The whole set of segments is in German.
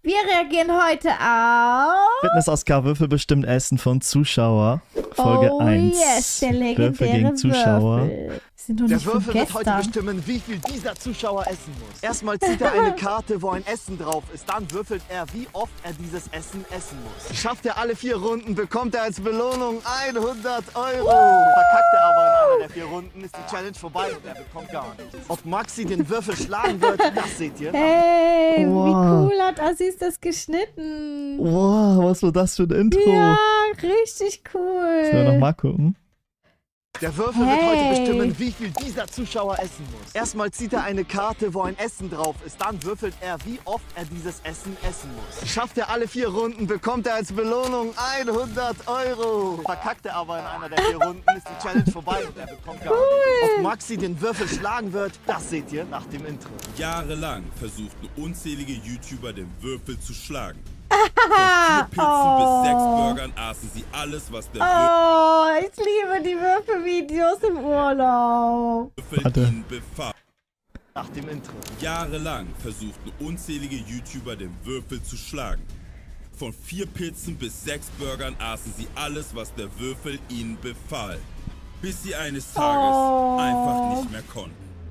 Wir reagieren heute auf Fitness-Oscar Würfel bestimmt Essen von Zuschauer. Folge 1. Yes, der legendäre Würfel gegen Zuschauer. Würfel. Sind doch Der nicht von Würfel wird heute gestern. bestimmen, wie viel dieser Zuschauer essen muss. Erstmal zieht er eine Karte, wo ein Essen drauf ist. Dann würfelt er, wie oft er dieses Essen essen muss. Schafft er alle 4 Runden, bekommt er als Belohnung 100 Euro. Verkackt er aber in einer der 4 Runden, ist die Challenge vorbei und er bekommt gar nichts. Ob Maxi den Würfel schlagen wird, das seht ihr. Hey, Wow. wie cool hat Assis das geschnitten. Wow, was war das für ein Intro? Ja, richtig cool. Sollen wir nochmal gucken? Der Würfel wird heute bestimmen, wie viel dieser Zuschauer essen muss. Erstmal zieht er eine Karte, wo ein Essen drauf ist. Dann würfelt er, wie oft er dieses Essen essen muss. Schafft er alle 4 Runden, bekommt er als Belohnung 100 Euro. Verkackt er aber in einer der 4 Runden, ist die Challenge vorbei und er bekommt gar nichts. Ob Maxi den Würfel schlagen wird, das seht ihr nach dem Intro. Jahrelang versuchten unzählige YouTuber den Würfel zu schlagen. Von 4 Pizzen bis 6 Burgern aßen sie alles, was der Oh, ich liebe die Würfelvideos im Urlaub. Würfel ihnen befahl. Nach dem Intro. Jahrelang versuchten unzählige YouTuber den Würfel zu schlagen. Von 4 Pizzen bis 6 Burgern aßen sie alles, was der Würfel ihnen befahl. Bis sie eines Tages einfach nicht mehr konnten.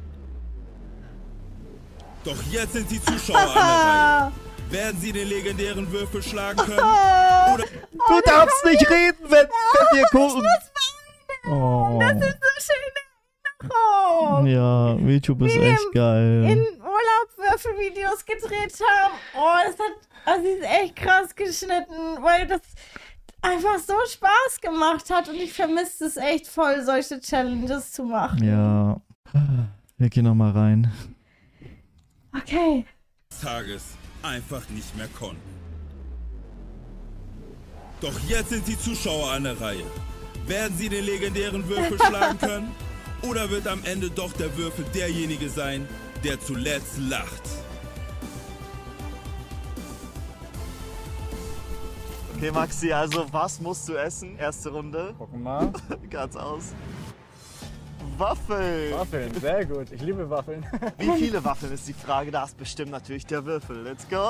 Doch jetzt sind die Zuschauer an der Reihe. Werden sie den legendären Würfel schlagen können? Oder Du darfst nicht reden, wenn wir gucken. Oh. Das ist so schön. Oh. Ja, YouTube ist echt geil. In Urlaub Würfelvideos gedreht haben. Oh, das ist echt krass geschnitten, weil das einfach so Spaß gemacht hat und ich vermisse es echt voll, solche Challenges zu machen. Ja, wir gehen nochmal rein. Okay. Tages einfach nicht mehr konnten. Doch jetzt sind die Zuschauer an der Reihe. Werden sie den legendären Würfel schlagen können? Oder wird am Ende doch der Würfel derjenige sein, der zuletzt lacht? Okay, Maxi, also was musst du essen? Erste Runde. Gucken mal. Ganz aus. Waffeln. Waffeln, sehr gut. Ich liebe Waffeln. Wie viele Waffeln ist die Frage? Das bestimmt natürlich der Würfel. Let's go.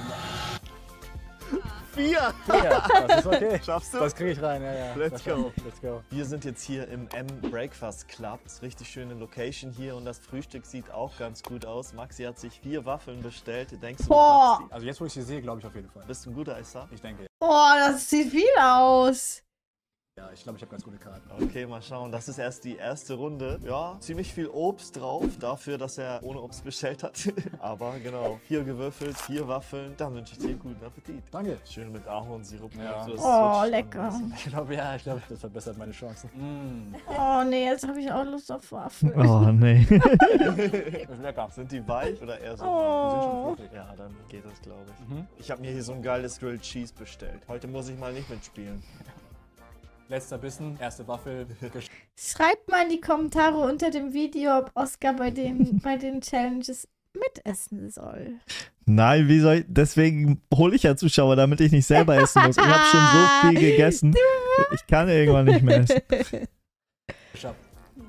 4. Ja, das ist okay. Schaffst du? Das kriege ich rein, ja. Let's Das go. schaff ich. Let's go. Wir sind jetzt hier im M Breakfast Club. Das ist richtig schöne Location hier und das Frühstück sieht auch ganz gut aus. Maxi hat sich 4 Waffeln bestellt. Denkst du, du Boah. packst Also jetzt, wo ich sie sehe, glaube ich auf jeden Fall. die? Bist du ein guter Esser? Ich denke, Oh, das sieht viel aus. ja, ich glaube, ich habe ganz gute Karten. Okay, mal schauen. Das ist erst die erste Runde. Ja, ziemlich viel Obst drauf, dafür, dass er ohne Obst bestellt hat. Aber genau, 4 gewürfelt, 4 Waffeln. Dann wünsche ich dir guten Appetit. Danke. Schön mit Ahornsirup. Ja. Also das Oh, switcht lecker. dann Ich glaube, das verbessert meine Chancen. Oh nee, jetzt habe ich auch Lust auf Waffeln. Oh, nee. Ist lecker. Sind die weich oder eher so? Oh. Die sind schon fruchtig. Ja, dann geht das, glaube ich. Ich habe mir hier so ein geiles Grilled Cheese bestellt. Heute muss ich mal nicht mitspielen. Letzter Bissen, erste Waffel. Schreibt mal in die Kommentare unter dem Video, ob Oscar bei den Challenges mitessen soll. Nein, wie soll ich? Deswegen hole ich ja Zuschauer, damit ich nicht selber essen muss. Ich habe schon so viel gegessen. Ich kann irgendwann nicht mehr essen. Geschafft.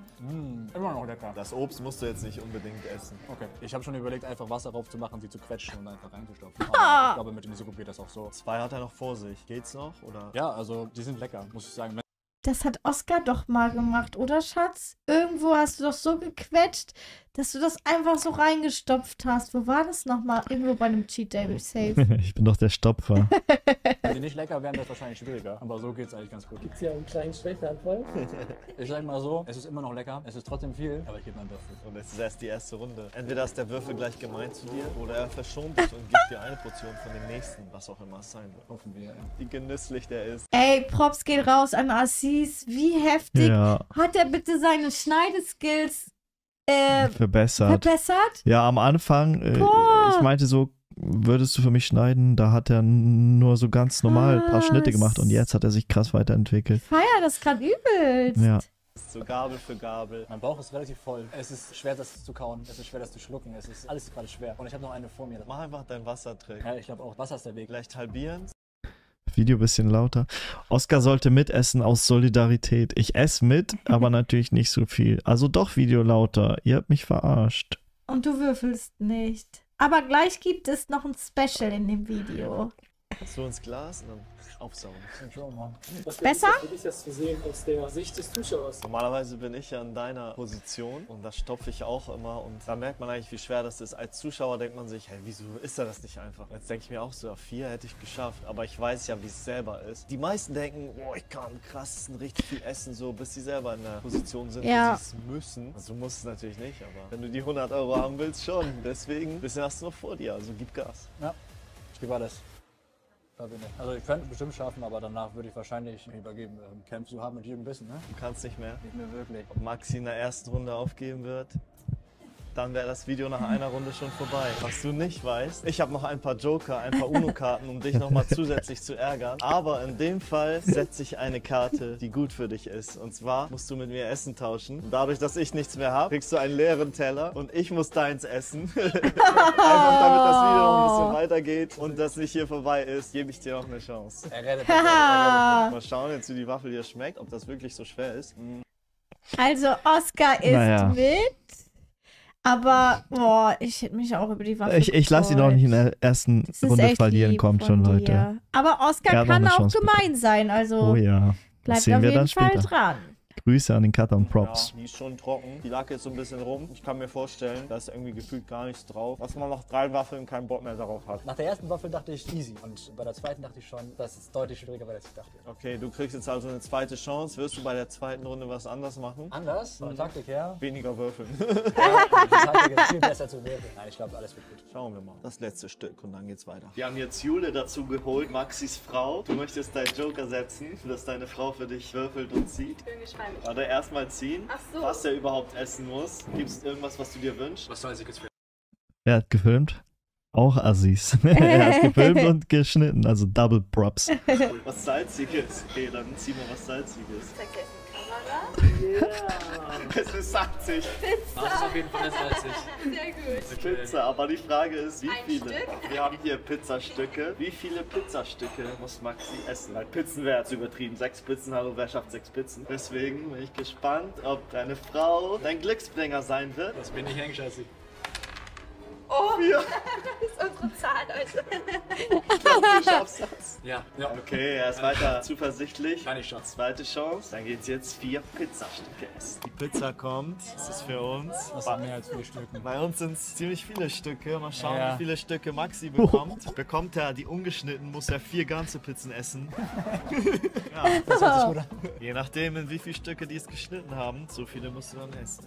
Immer noch lecker. Das Obst musst du jetzt nicht unbedingt essen. Okay. Ich habe schon überlegt, einfach Wasser drauf zu machen, sie zu quetschen und einfach reinzustopfen. Aber ich glaube, mit dem Sirup geht das auch so. 2 hat er noch vor sich. Geht's noch? Oder? Ja, also die sind lecker, muss ich sagen. Das hat Oscar doch mal gemacht, oder Schatz? Irgendwo hast du doch so gequetscht, dass du das einfach so reingestopft hast. Wo war das nochmal? Irgendwo bei einem Cheat Day Safe. Ich bin doch der Stopfer. Wenn die nicht lecker wären, wäre es wahrscheinlich schwieriger. Aber so geht's eigentlich ganz gut. Gibt's hier einen kleinen Schwächeanfall? Ich sag mal so, es ist immer noch lecker, es ist trotzdem viel, aber ich gebe mein Bestes. Und es ist erst die erste Runde. Entweder ist der Würfel gleich gemein zu dir oder er verschont dich und gibt dir eine Portion von dem nächsten, was auch immer es sein wird. Hoffen wir, ja. Wie genüsslich der ist. Ey, Props geht raus an Assis. Wie heftig Ja, hat er bitte seine Schneideskills verbessert. verbessert? Ja, am Anfang, Boah. ich meinte so, würdest du für mich schneiden? Da hat er nur so ganz normal ein paar Schnitte gemacht und jetzt hat er sich krass weiterentwickelt. Ich feier das gerade übelst. Ja. So Gabel für Gabel. Mein Bauch ist relativ voll. Es ist schwer, das zu kauen. Es ist schwer, das zu schlucken. Es ist alles gerade schwer. Und ich habe noch eine vor mir. Mach einfach deinen Wassertrick. Ja, ich glaube auch, Wasser ist der Weg. Vielleicht halbieren. Video ein bisschen lauter. Oscar sollte mitessen aus Solidarität. Ich esse mit, aber natürlich nicht so viel. Also doch Video lauter. Ihr habt mich verarscht. Und du würfelst nicht. Aber gleich gibt es noch ein Special in dem Video. So ins Glas und dann aufsaugen. Besser? Für dich das zu sehen aus der Sicht des Zuschauers. Normalerweise bin ich ja in deiner Position und da stopfe ich auch immer und da merkt man eigentlich, wie schwer das ist. Als Zuschauer denkt man sich, hey, wieso ist das nicht einfach? Jetzt denke ich mir auch so, 4 hätte ich geschafft, aber ich weiß ja, wie es selber ist. Die meisten denken, oh, ich kann krass richtig viel essen, so bis sie selber in der Position sind, Ja. wo sie es müssen. Also du musst es natürlich nicht, aber wenn du die 100 € haben willst, schon. Deswegen, ein bisschen hast du noch vor dir, also gib Gas. Ja, ich gebe alles. Also ich könnte es bestimmt schaffen, aber danach würde ich wahrscheinlich mich übergeben. Kämpfst du hart mit jedem Bissen, ne? Du kannst nicht mehr. Nicht mehr wirklich. Ob Maxi in der ersten Runde aufgeben wird, dann wäre das Video nach einer Runde schon vorbei. Was du nicht weißt, ich habe noch ein paar Joker, ein paar Uno-Karten, um dich nochmal zusätzlich zu ärgern. Aber in dem Fall setze ich eine Karte, die gut für dich ist. Und zwar musst du mit mir Essen tauschen. Und dadurch, dass ich nichts mehr habe, kriegst du einen leeren Teller und ich muss deins essen. Einfach damit das Video noch ein bisschen weitergeht und das nicht hier vorbei ist, gebe ich dir noch eine Chance. Er rettet mich. Mal schauen jetzt, wie die Waffel hier schmeckt, ob das wirklich so schwer ist. Also Oscar ist Naja. mit. Aber, boah, ich hätte mich auch über die Waffe Ich lasse ihn auch nicht in der ersten Das ist Runde echt verlieren, lieb kommt von schon, Leute. dir. Aber Er Oscar hat noch kann eine auch Chance gemein sein, also Oh ja, das bleibt sehen auf wir jeden dann Fall später. dran. Grüße an den Cutter und Props. Ja, die ist schon trocken. Die lag jetzt so ein bisschen rum. Ich kann mir vorstellen, da ist irgendwie gefühlt gar nichts drauf. Dass man nach 3 Waffeln keinen Bock mehr darauf hat. Nach der ersten Waffel dachte ich easy und bei der zweiten dachte ich schon, das ist deutlich schwieriger, als ich dachte. Okay, du kriegst jetzt also eine zweite Chance. Wirst du bei der zweiten Runde was anders machen? Anders, von der Taktik her. Weniger würfeln. Ja, die Taktik ist viel besser zu würfeln. Nein, ich glaube, alles wird gut. Schauen wir mal. Das letzte Stück und dann geht's weiter. Wir haben jetzt Jule dazu geholt, Maxis Frau. Du möchtest deinen Joker setzen, dass deine Frau für dich würfelt und zieht. Bin gespannt. Warte, erstmal ziehen, Ach so. was er überhaupt essen muss. Gibt es irgendwas, was du dir wünschst? Was soll ich jetzt für? Er hat gefilmt. Auch Assis. Er hat gefilmt und geschnitten, also Double Props. Was Salziges. Okay, dann zieh mal was Salziges. Kamera. Es ist salzig. Das ist auf jeden Fall salzig. Sehr gut. Pizza, aber die Frage ist, wie Ein viele? Stück? Wir haben hier Pizzastücke. Wie viele Pizzastücke muss Maxi essen? Weil Pizzen wäre jetzt übertrieben. 6 Pizzen, hallo, wer schafft 6 Pizzen? Deswegen bin ich gespannt, ob deine Frau dein Glücksbringer sein wird. Das bin ich eingeschätzt. Oh, Ja. das ist unsere Zahl, Leute. Du schaffst das. Ja. Okay, er ist weiter zuversichtlich. Kann ich schaffen. Zweite Chance. Dann geht's jetzt 4 Pizzastücke essen. Die Pizza kommt. Das ist für uns. Das sind mehr als 4 Stücken. Bei uns sind es ziemlich viele Stücke. Mal schauen, Ja. wie viele Stücke Maxi bekommt. Bekommt er die ungeschnitten, muss er 4 ganze Pizzen essen. Ja, Das hört sich gut an. je nachdem, in wie viele Stücke die es geschnitten haben, so viele musst du dann essen.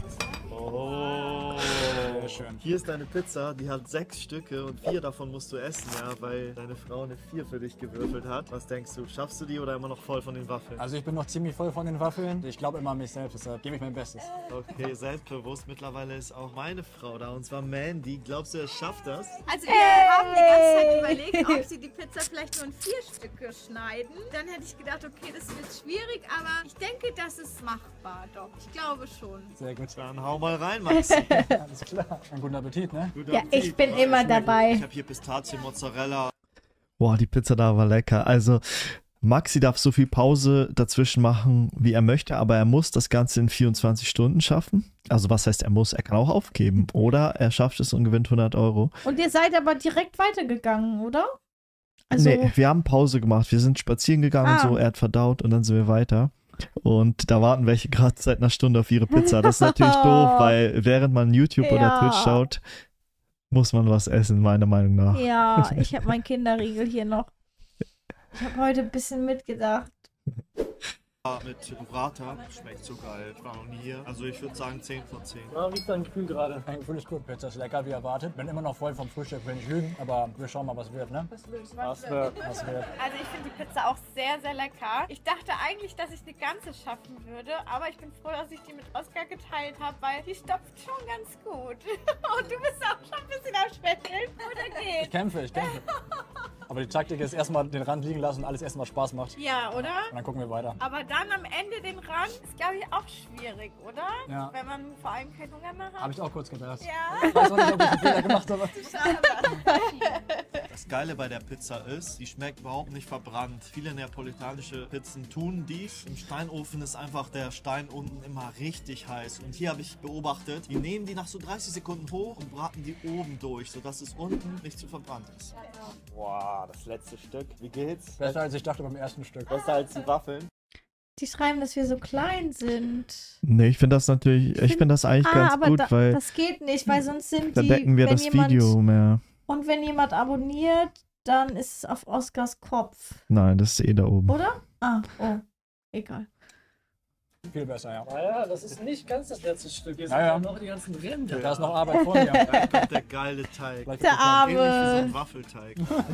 Oh. Sehr schön. Hier ist deine Pizza, die hat 6 Stücke und 4 davon musst du essen, ja, weil deine Frau eine 4 für dich gewürfelt hat. Was denkst du, schaffst du die oder immer noch voll von den Waffeln? Also ich bin noch ziemlich voll von den Waffeln. Ich glaube immer an mich selbst, deshalb gebe ich mein Bestes. Okay, selbstbewusst. Mittlerweile ist auch meine Frau da und zwar Mandy. Glaubst du, er schafft das? Also wir haben die ganze Zeit überlegt, ob sie die Pizza vielleicht nur in 4 Stücke schneiden. Dann hätte ich gedacht, okay, das wird schwierig, aber ich denke, das ist machbar, doch. Ich glaube schon. Sehr gut. Dann hau mal rein, Maxi. Alles klar. Einen guten Appetit, ne? Guten Ja, Appetit. ich bin immer Ich dabei. habe hier Pistazien, Mozzarella. Boah, die Pizza da war lecker. Also Maxi darf so viel Pause dazwischen machen, wie er möchte, aber er muss das Ganze in 24 Stunden schaffen. Also was heißt, er muss? Er kann auch aufgeben. Oder er schafft es und gewinnt 100 €. Und ihr seid aber direkt weitergegangen, oder? Also, Nee, wir haben Pause gemacht. Wir sind spazieren gegangen, Ah. so, er hat verdaut und dann sind wir weiter. Und da warten welche gerade seit einer Stunde auf ihre Pizza. Das ist natürlich doof, weil während man YouTube oder Ja. Twitch schaut, muss man was essen, meiner Meinung nach. ja, ich habe meinen Kinderriegel hier noch. Ich habe heute ein bisschen mitgedacht. Mit Burrata schmeckt so geil. Ich war noch nie hier. Also ich würde sagen 10 von 10. Ja, wie ist dein Gefühl gerade? Mein Gefühl ist gut, Pizza ist lecker wie erwartet. Bin immer noch voll vom Frühstück, will nicht lügen, aber wir schauen mal, was wird, ne? Was wird? Was wird? Also ich finde die Pizza auch sehr, sehr lecker. Ich dachte eigentlich, dass ich eine ganze schaffen würde, aber ich bin froh, dass ich die mit Oscar geteilt habe, weil die stopft schon ganz gut. Und du bist auch schon ein bisschen am Schwächeln. Oder Ich geht? kämpfe, ich kämpfe. Aber die Taktik ist erstmal den Rand liegen lassen und alles erstmal Spaß macht. Ja, oder? Und dann gucken wir weiter. Aber dann am Ende den Rand ist, glaube ich, auch schwierig, oder? Ja. Wenn man vor allem keinen Hunger mehr hat. Habe ich auch kurz gedacht. Ja. Ich weiß auch nicht, ob ich einen Fehler gemacht habe. Schade. Das Geile bei der Pizza ist, die schmeckt überhaupt nicht verbrannt. Viele neapolitanische Pizzen tun dies. Im Steinofen ist einfach der Stein unten immer richtig heiß. Und hier habe ich beobachtet, die nehmen die nach so 30 Sekunden hoch und braten die oben durch, sodass es unten nicht zu verbrannt ist. Boah, das letzte Stück. Wie geht's? Besser als ich dachte beim ersten Stück. Besser als die Waffeln. Die schreiben, dass wir so klein sind. Nee, ich finde das natürlich, ich finde das eigentlich ganz aber gut, weil das geht nicht, weil sonst sind da die, decken wir wenn das Video mehr. Und wenn jemand abonniert, dann ist es auf Oscars Kopf. Nein, das ist eh da oben. Oder? Ah, oh. Egal. Viel besser, ja. Naja, das ist nicht ganz das letzte Stück. Hier sind Ja, ja. ja noch die ganzen Ränder. Da ist noch Arbeit vor mir. Da kommt der geile Teig. Vielleicht Der wird es Ähnlich wie so Arme. ein Waffelteig.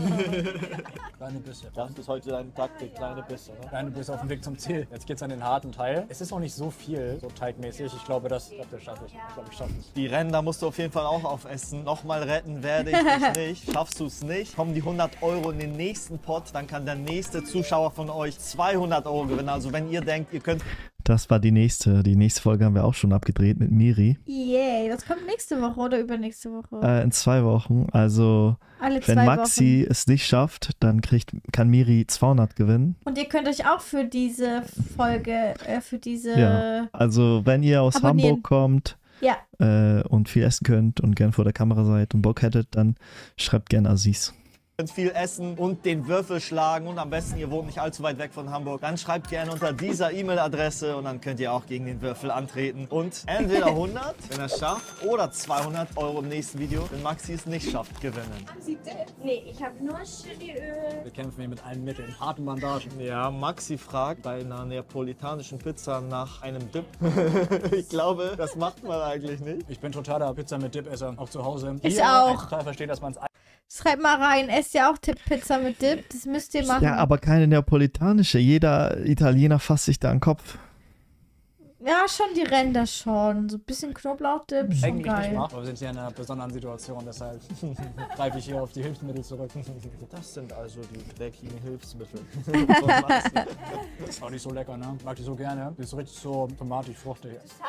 Kleine Bisse. Das ist heute deine Taktik, kleine Bisse, ne? Kleine Bisse auf dem Weg zum Ziel. Jetzt geht's an den harten Teil. Es ist auch nicht so viel, so teigmäßig. Ich glaube, das schaffe ich. Ich glaube, ich schaffe es. Die Ränder musst du auf jeden Fall auch aufessen. Nochmal retten werde ich dich nicht. Schaffst du es nicht, kommen die 100 Euro in den nächsten Pot. Dann kann der nächste Zuschauer von euch 200 Euro gewinnen. Also wenn ihr denkt, ihr könnt... Das war die nächste. Die nächste Folge haben wir auch schon abgedreht mit Miri. Yay, das kommt nächste Woche oder übernächste Woche? In 2 Wochen. Also, Alle 2 wenn Maxi Wochen. es nicht schafft, dann kann Miri 200 gewinnen. Und ihr könnt euch auch für diese Folge, Ja. Also, wenn ihr aus abonnieren. Hamburg kommt Ja. und viel essen könnt und gern vor der Kamera seid und Bock hättet, dann schreibt gern Aziz. könnt viel essen und den Würfel schlagen und am besten, ihr wohnt nicht allzu weit weg von Hamburg, dann schreibt gerne unter dieser E-Mail-Adresse und dann könnt ihr auch gegen den Würfel antreten und entweder 100, wenn er es schafft, oder 200 Euro im nächsten Video, wenn Maxi es nicht schafft, gewinnen. Nee, ich habe nur Chiliöl. Wir kämpfen hier mit allen Mitteln. Harten Bandagen. Ja, Maxi fragt bei einer neapolitanischen Pizza nach einem Dip. Ich glaube, das macht man eigentlich nicht. Ich bin totaler Pizza mit Dip-Esser, auch zu Hause. Ich Ja, auch. Ich total verstehe, dass man es Schreibt mal rein, esst ihr auch Pizza mit Dip? Das müsst ihr machen. Ja, aber keine neapolitanische. Jeder Italiener fasst sich da an den Kopf. Ja, schon die Ränder schon. So ein bisschen Knoblauchdip, schon eigentlich nicht geil. mache. Aber wir sind hier in einer besonderen Situation, deshalb greife ich hier auf die Hilfsmittel zurück. Das sind also die dreckigen Hilfsmittel von Maxi. Das ist auch nicht so lecker, ne? Mag ich so gerne. Die ist so richtig so tomatig, fruchtig.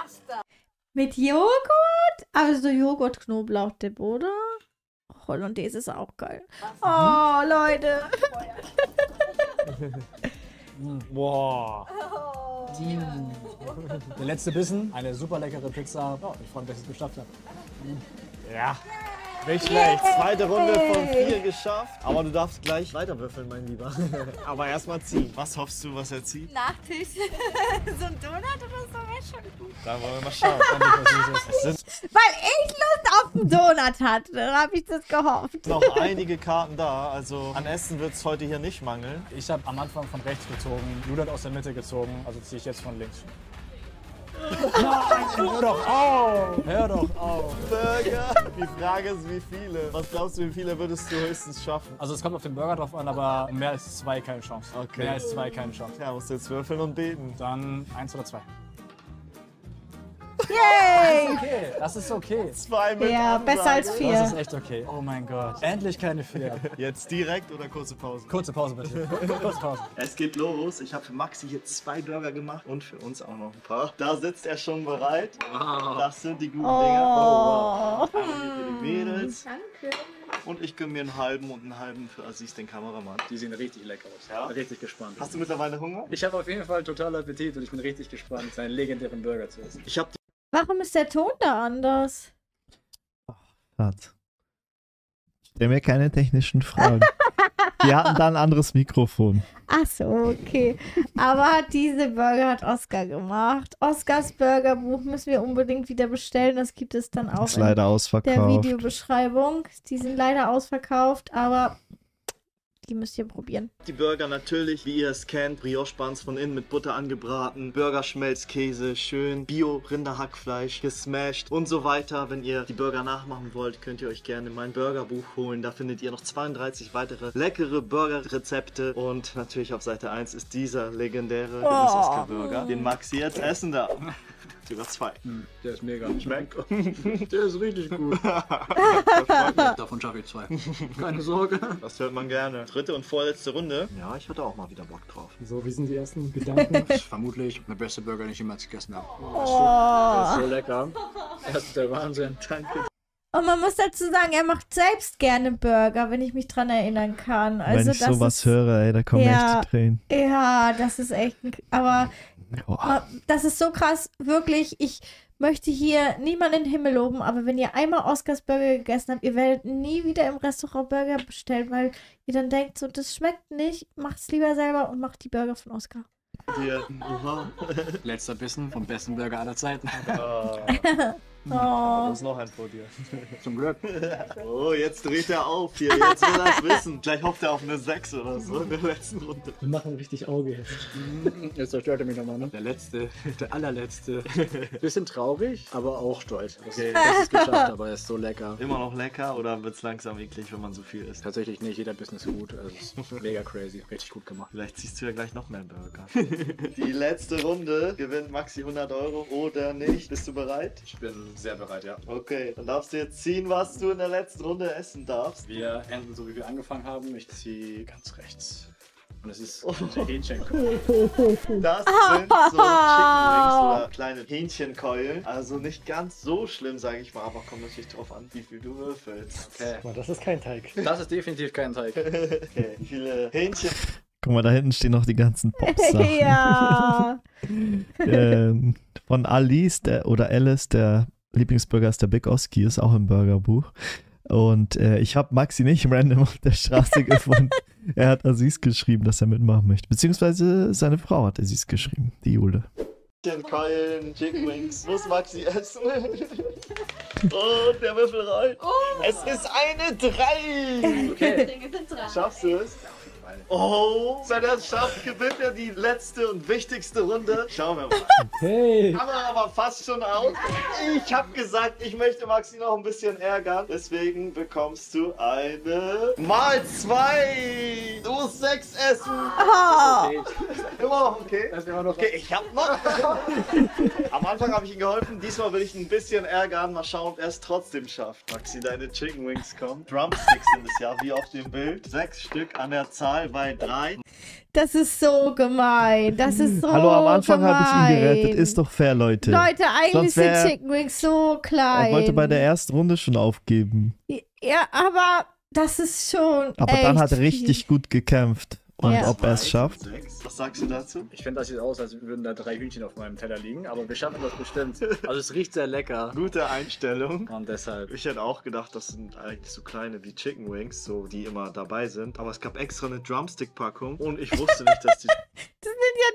Mit Joghurt? Aber so Joghurt-Knoblauchdip, oder? Hollandaise ist auch geil. Oh, Leute. Boah. Der letzte Bissen, eine super leckere Pizza. Oh, ich freue mich, dass ich es geschafft habe. Ja. Nicht schlecht. Zweite Runde von 4 geschafft. Aber du darfst gleich weiter würfeln, mein Lieber. Aber erstmal ziehen. Was hoffst du, was er zieht? Nachtisch. So ein Donut oder so wäre schon gut. Da wollen wir mal schauen. Es sind Weil ich Lust auf einen Donut hatte, habe ich das gehofft. noch einige Karten da. Also an Essen wird es heute hier nicht mangeln. Ich habe am Anfang von rechts gezogen, Jude hat aus der Mitte gezogen, also ziehe ich jetzt von links. Nein, hör doch auf! Hör doch auf! Burger. Die Frage ist, wie viele? Was glaubst du, wie viele würdest du höchstens schaffen? Also es kommt auf den Burger drauf an, aber mehr als 2 keine Chance. Okay. Mehr als 2 keine Chance. Ja, musst du jetzt würfeln und beten. Dann 1 oder 2. Yay! Okay, das ist okay. 2 mit Ja, Ansage. besser als Das 4. ist echt okay. Oh mein Gott. Endlich keine 4. Jetzt direkt oder kurze Pause? Kurze Pause bitte. Kurze Pause. Es geht los. Ich habe für Maxi hier 2 Burger gemacht und für uns auch noch ein paar. Da sitzt er schon bereit. Das sind die guten Dinger. Oh. Einmal hier für die Mädels. Danke. Und ich gönne mir einen halben und einen halben für Aziz, den Kameramann. Die sehen richtig lecker aus. Ja? Richtig gespannt. Hast du mittlerweile Hunger? Ich habe auf jeden Fall total Appetit und ich bin richtig gespannt, seinen legendären Burger zu essen. Ich habe Warum ist der Ton da anders? Schatz. Stell mir keine technischen Fragen. Wir hatten da ein anderes Mikrofon. Ach so, okay. Aber diese Burger hat Oscar gemacht. Oscars Burgerbuch müssen wir unbedingt wieder bestellen. Das gibt es dann auch Ist leider in der ausverkauft. Videobeschreibung. Die sind leider ausverkauft, aber die müsst ihr probieren. die Burger natürlich, wie ihr es kennt. Brioche-Buns von innen mit Butter angebraten. Burgerschmelzkäse, schön Bio-Rinderhackfleisch, gesmashed und so weiter. Wenn ihr die Burger nachmachen wollt, könnt ihr euch gerne mein Burgerbuch holen. Da findet ihr noch 32 weitere leckere Burgerrezepte. Und natürlich auf Seite 1 ist dieser legendäre Oscar-Burger, den Maxi jetzt essen darf. Sogar 2. Der ist mega. Schmeckt. Der ist richtig gut. Davon schaffe ich 2. Keine Sorge. Das hört man gerne. Dritte und vorletzte Runde. Ja, ich hatte auch mal wieder Bock drauf. So, wie sind die ersten Gedanken? Das ist vermutlich der beste Burger, den ich jemals gegessen habe. Oh. Der ist so lecker. Das ist der Wahnsinn. Danke. Und man muss dazu sagen, er macht selbst gerne Burger, wenn ich mich dran erinnern kann. Also Wenn ich das sowas ist, höre, ey, da kommen Ja. echt die Tränen. Ja, das ist echt. Aber Boah. das ist so krass. Wirklich, ich möchte hier niemanden in den Himmel loben, aber wenn ihr einmal Oscars Burger gegessen habt, ihr werdet nie wieder im Restaurant Burger bestellen, weil ihr dann denkt, so, das schmeckt nicht, macht's lieber selber und macht die Burger von Oscar. Hier. Oha. Letzter Bissen vom besten Burger aller Zeiten. Da Oh. ist noch ein vor dir. Zum Glück. Oh, jetzt dreht er auf hier. Jetzt will er es wissen. Gleich hofft er auf eine 6 oder so in der letzten Runde. Wir machen richtig Auge jetzt. Jetzt zerstört er mich nochmal, ne? Der letzte, der allerletzte. Bisschen traurig, aber auch stolz. Das ist geschafft, aber er ist so lecker. Immer noch lecker oder wird es langsam eklig, wenn man so viel isst? Tatsächlich nicht, jeder Bissen ist gut. Also es ist mega crazy. Richtig gut gemacht. Vielleicht ziehst du ja gleich noch mehr Burger. Die letzte Runde gewinnt Maxi 100 Euro oder nicht. Bist du bereit? Ich bin sehr bereit, ja. Okay, dann darfst du jetzt ziehen, was du in der letzten Runde essen darfst. Wir enden so, wie wir angefangen haben. Ich ziehe ganz rechts. Und es ist ein Hähnchenkopf. Das sind so Chicken Wings oder kleine Hähnchenkeulen. Also nicht ganz so schlimm, sage ich mal, aber kommt natürlich drauf an, wie viel du würfelst. Okay. Guck mal, das ist kein Teig. Das ist definitiv kein Teig. Okay, wie viele Hähnchen? Guck mal, da hinten stehen noch die ganzen Pop-Sachen. Ja. Von Alice oder Alice, der Lieblingsburger ist der Big Oski, ist auch im Burgerbuch. Und ich habe Maxi nicht random auf der Straße gefunden. Er hat Aziz geschrieben, dass er mitmachen möchte. Beziehungsweise seine Frau hat Aziz geschrieben, die Jule. Keulen, Chicken Wings, muss Maxi essen. Und der Würfel rollt. Es ist eine 3. Okay. Schaffst du es? Oh, wenn er es schafft, gewinnt er die letzte und wichtigste Runde. Schauen wir mal. Hey! Kamera aber fast schon aus. Ich habe gesagt, ich möchte Maxi noch ein bisschen ärgern. Deswegen bekommst du eine mal 2. Du musst 6 essen. Oh. Immer noch okay. Das ist immer noch Okay, ich hab noch. Am Anfang habe ich ihm geholfen. Diesmal will ich ihn ein bisschen ärgern. Mal schauen, ob er es trotzdem schafft. Maxi, deine Chicken Wings kommen. Drumsticks sind es ja, wie auf dem Bild. 6 Stück an der Zahl bei 3. Das ist so gemein. Das ist so Hallo, am Anfang habe ich ihn gemein. gerettet. Ist doch fair, Leute. Leute, eigentlich Sonst sind wär- Chicken Wings so klein. Er wollte bei der ersten Runde schon aufgeben. Ja, aber das ist schon Aber echt dann hat er viel. richtig gut gekämpft. Und Ja. ob er es schafft? 6. Was sagst du dazu? Ich finde, das sieht aus, als würden da 3 Hühnchen auf meinem Teller liegen, aber wir schaffen das bestimmt. Also es riecht sehr lecker. Gute Einstellung. Und deshalb. Ich hätte auch gedacht, das sind eigentlich so kleine wie Chicken Wings, so die immer dabei sind. Aber es gab extra eine Drumstick-Packung und ich wusste nicht, dass die Das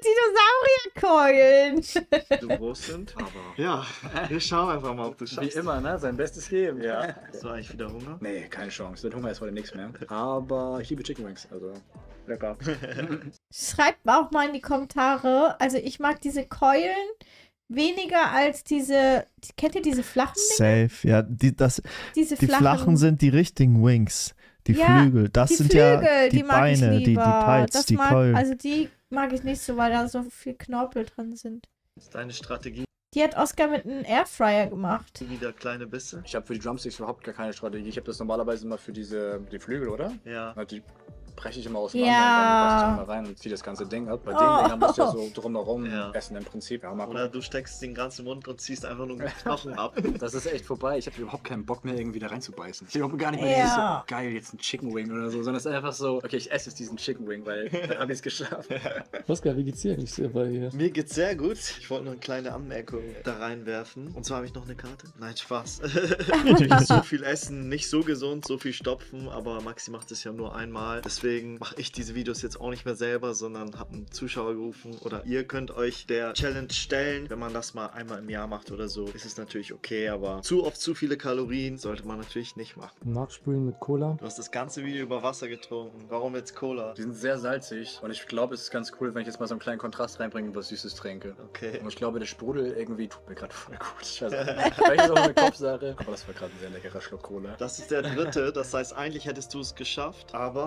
sind ja Dinosaurierkeulen. so groß sind. Aber ja, wir schauen einfach mal, ob du Wie schaffst. immer, ne? Sein Bestes geben. Ja. Hast du eigentlich wieder Hunger? Nee, keine Chance. Mit Hunger ist heute nichts mehr. Aber ich liebe Chicken Wings. Also lecker. Schreibt auch mal in die Kommentare. Also ich mag diese Keulen weniger als diese. Kennt ihr diese flachen Dinge? Safe. Ja, die Diese flachen sind die richtigen Wings. Die Ja, Flügel. Das die sind Flügel, ja die mag ich Beine, die lieber. Tights, Das die mag, Keulen. Also die mag ich nicht so, weil da so viel Knorpel dran sind. Das ist deine Strategie. Die hat Oscar mit einem Airfryer gemacht. Wieder kleine Bisse. Ich habe für die Drumsticks überhaupt gar keine Strategie. Ich habe das normalerweise immer für die Flügel, oder? Ja. Na, die breche ich immer auseinander Ja. und dann lasse ich immer rein und ziehe das ganze Ding ab. Bei den Dingern musst du ja so drumherum essen im Prinzip. Ja, mal Oder du steckst den ganzen Mund und ziehst einfach nur einen Knochen ab. Das ist echt vorbei. Ich habe überhaupt keinen Bock mehr, irgendwie da reinzubeißen. Ich habe gar nicht mehr Ja. dieses so, oh, geil, jetzt ein Chicken Wing oder so, sondern es ist einfach so, okay, ich esse jetzt diesen Chicken Wing, weil dann habe ich es geschafft. Oskar, wie geht's dir eigentlich so bei dir? Mir geht's sehr gut. Ich wollte nur eine kleine Anmerkung da reinwerfen. Und zwar habe ich noch eine Karte. Nein, Spaß. Natürlich ist so viel Essen nicht so gesund, so viel Stopfen, aber Maxi macht es ja nur einmal. Deswegen mache ich diese Videos jetzt auch nicht mehr selber, sondern habe einen Zuschauer gerufen. Oder ihr könnt euch der Challenge stellen. Wenn man das mal einmal im Jahr macht oder so, ist es natürlich okay, aber zu oft zu viele Kalorien sollte man natürlich nicht machen. Nachspülen mit Cola. Du hast das ganze Video über Wasser getrunken. Warum jetzt Cola? Die sind sehr salzig und ich glaube, es ist ganz cool, wenn ich jetzt mal so einen kleinen Kontrast reinbringe und was Süßes trinke. Okay. Und ich glaube, der Sprudel irgendwie tut mir gerade voll gut. Ich weiß auch nicht. Vielleicht ist auch eine Kopfsache. Aber das war gerade ein sehr leckerer Schluck Cola. Das ist der dritte, das heißt, eigentlich hättest du es geschafft, aber du musst ja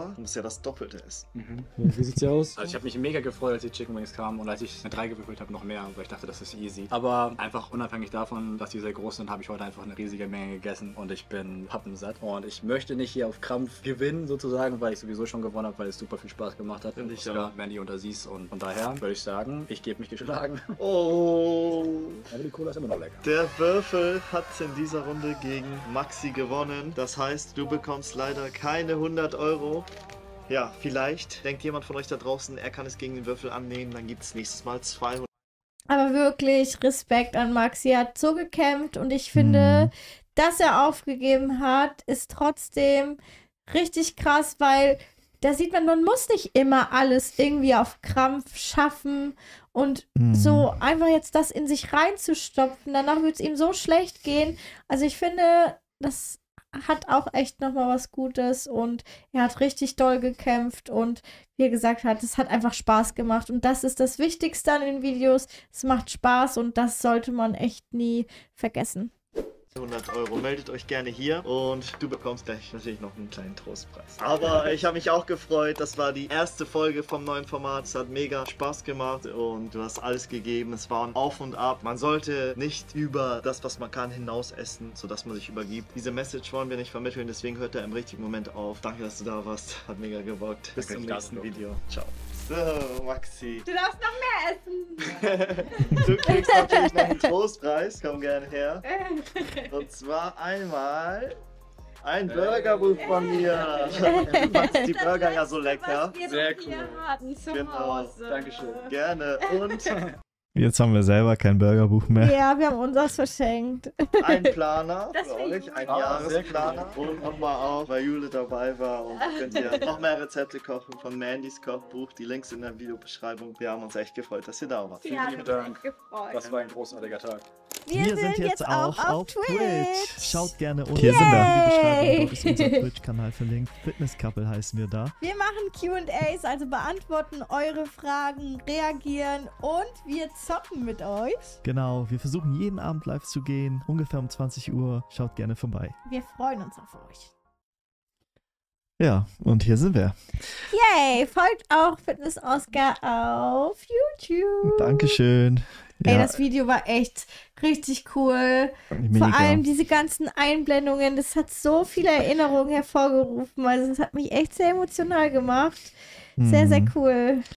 das Doppelte essen. Wie sieht's hier aus? Also ich habe mich mega gefreut, als die Chicken Wings kamen und als ich eine 3 gewürfelt habe, noch mehr, weil ich dachte, das ist easy. Aber einfach unabhängig davon, dass die sehr groß sind, habe ich heute einfach eine riesige Menge gegessen und ich bin pappensatt. Und ich möchte nicht hier auf Krampf gewinnen sozusagen, weil ich sowieso schon gewonnen habe, weil es super viel Spaß gemacht hat. Finde ich Oscar, auch. Mandy und Aziz und von daher würde ich sagen, ich gebe mich geschlagen. Oh, Aber die Cola ist immer noch lecker. der Würfel hat in dieser Runde gegen Maxi gewonnen. Das heißt, du bekommst leider keine 100 Euro. Ja, vielleicht denkt jemand von euch da draußen, er kann es gegen den Würfel annehmen, dann gibt es nächstes Mal 200. Aber wirklich Respekt an Maxi. Er hat so gekämpft und ich finde, dass er aufgegeben hat, ist trotzdem richtig krass, weil da sieht man, man muss nicht immer alles irgendwie auf Krampf schaffen und so einfach jetzt das in sich reinzustopfen. Danach wird es ihm so schlecht gehen. Also ich finde, das hat auch echt nochmal was Gutes und er hat richtig doll gekämpft und wie er gesagt hat, es hat einfach Spaß gemacht und das ist das Wichtigste an den Videos. Es macht Spaß und das sollte man echt nie vergessen. 100 Euro. Meldet euch gerne hier und du bekommst gleich natürlich noch einen kleinen Trostpreis. Aber ich habe mich auch gefreut. Das war die erste Folge vom neuen Format. Es hat mega Spaß gemacht und du hast alles gegeben. Es war ein Auf und Ab. Man sollte nicht über das, was man kann, hinaus essen, sodass man sich übergibt. Diese Message wollen wir nicht vermitteln, deswegen hört er im richtigen Moment auf. Danke, dass du da warst. Hat mega gewollt. Bis zum nächsten Video. Ciao. So, Maxi. Du darfst noch mehr essen. Du kriegst natürlich noch einen Trostpreis. Komm gerne her. Und zwar einmal ein Burgerbuch von mir. Du machst die Burger ja so lecker. Sehr cool. Genau. Dankeschön. Gerne. Und Jetzt haben wir selber kein Burgerbuch mehr. Ja, wir haben unseres verschenkt. ein Planer Das für finde euch, ich ein gut. Jahresplaner. Und nochmal auch, weil Jule dabei war. Und könnt ihr noch mehr Rezepte kochen von Mandys Kochbuch. Die Links in der Videobeschreibung. Wir haben uns echt gefreut, dass ihr da wart. Ja, Vielen Dank. gefreut. Das war ein großartiger Tag. Wir sind jetzt auch auf Twitch. Schaut gerne unten in die Beschreibung. Dort ist unser Twitch-Kanal verlinkt. Fitness Couple heißen wir da. Wir machen Q&As, also beantworten eure Fragen, reagieren und wir zocken mit euch. Genau, wir versuchen jeden Abend live zu gehen. Ungefähr um 20 Uhr. Schaut gerne vorbei. Wir freuen uns auf euch. Ja, und hier sind wir. Yay! Folgt auch Fitness Oscar auf YouTube. Dankeschön. Ey, Ja, das Video war echt richtig cool. mega. Vor allem diese ganzen Einblendungen, das hat so viele Erinnerungen hervorgerufen. Also es hat mich echt sehr emotional gemacht. Sehr, sehr cool.